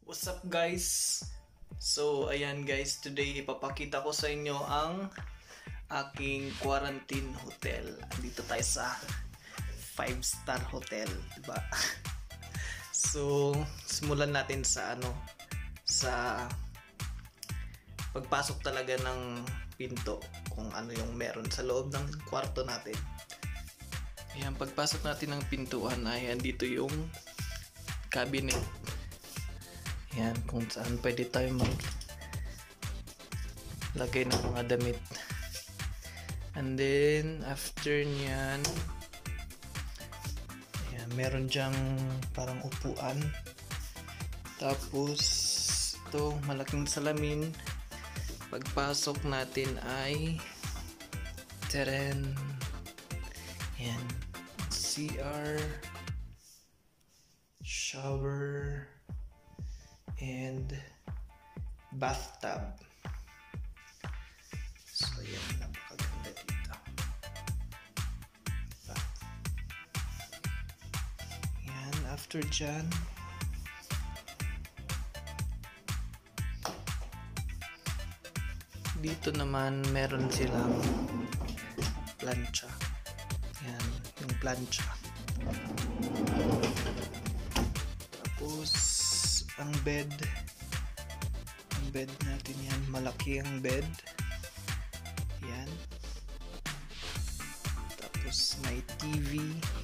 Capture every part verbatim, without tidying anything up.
What's up guys? So ayan guys, today ipapakita ko sa inyo ang aking quarantine hotel. Andito tayo sa five star hotel, diba? So simulan natin sa ano, sa pagpasok talaga ng pinto, kung ano yung meron sa loob ng kwarto natin. Ayan, pagpasok natin ng pintuan ay andito yung cabinet. Yan, kung saan pwede tayo maglagay ng mga damit. And then, after nyan, ayan, meron dyang parang upuan. Tapos, ito, malaking salamin. Pagpasok natin ay teren. Yan, C R, shower, and bathtub. So yan, napakaganda dito. Bath. Yan, after dyan, dito naman meron silang plancha. Yan, yung plancha. Tapos ang bed, ang bed natin yan, malaki ang bed yan. Tapos may T V,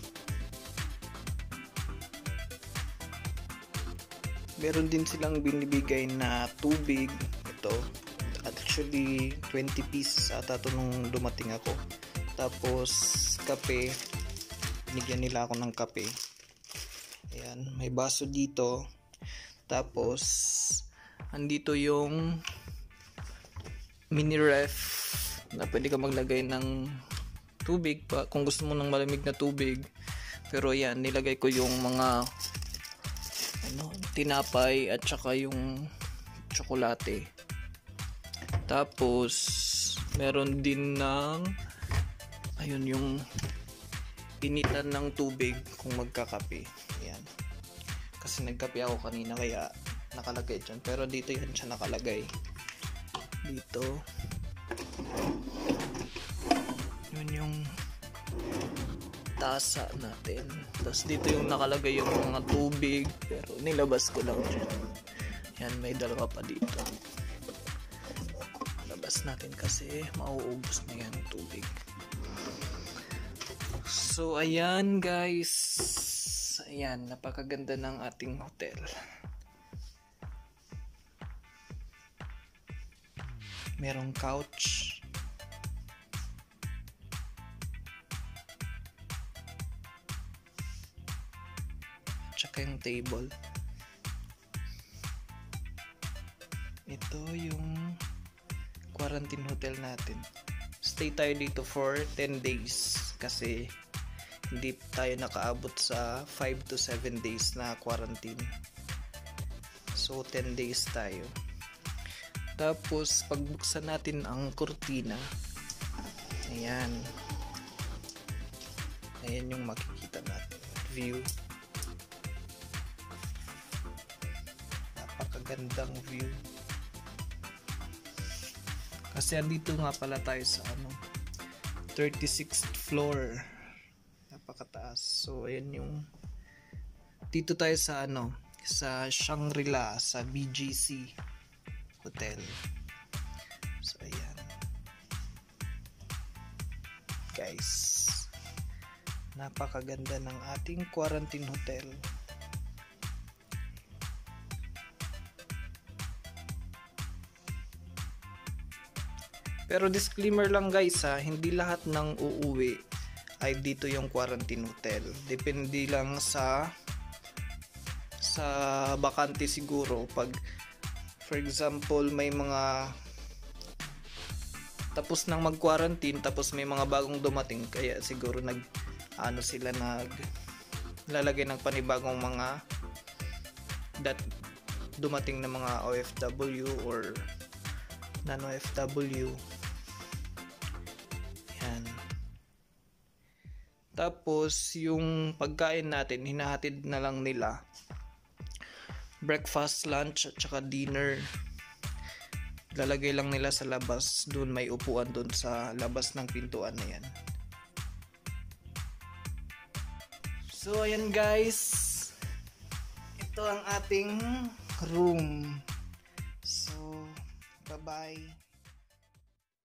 meron din silang binibigay na tubig. Ito actually twenty pieces ata to nung dumating ako. Tapos kape, binigyan nila ako ng kape. Ayan, may baso dito. Tapos andito yung mini ref na pwede ka maglagay ng tubig pa kung gusto mo ng malamig na tubig. Pero yan, nilagay ko yung mga ano, tinapay at saka yung tsokolate. Tapos meron din ng ayun, yung initan ng tubig kung magkakape. Yan, kasi nagkape ako kanina kaya nakalagay dyan, pero dito yan siya nakalagay dito. Yun yung tasa natin. Tapos dito yung nakalagay yung mga tubig, pero nilabas ko lang dyan. Yan, may dalawa pa dito. Labas natin kasi mauubos na yan tubig. So ayan guys, ayan, napakaganda ng ating hotel. Merong couch, tsaka yung table. Ito yung quarantine hotel natin. Stay tayo dito for ten days kasi hindi tayo nakaabot sa five to seven days na quarantine. So ten days tayo. Tapos pagbuksan natin ang kurtina, ayan, ayan yung makikita natin view. Napakagandang view. Kasi andito nga pala tayo sa ano, thirty-sixth floor. Napakataas. So ayan yung dito tayo sa ano, sa Shangri-La, sa B G C Hotel. So ayan guys, napakaganda ng ating quarantine hotel. Pero disclaimer lang guys ha, hindi lahat ng uuwi ay dito yung quarantine hotel. Depende lang sa sa bakante siguro. Pag for example may mga tapos nang mag-quarantine, tapos may mga bagong dumating, kaya siguro nag ano sila, nag lalagay ng panibagong mga that dumating na mga O F W or non-O F W. Yan. Tapos yung pagkain natin hinahatid na lang nila breakfast, lunch, at saka dinner. Lalagay lang nila sa labas. Doon may upuan doon sa labas ng pintuan na yan. So ayan guys, ito ang ating room. So bye bye.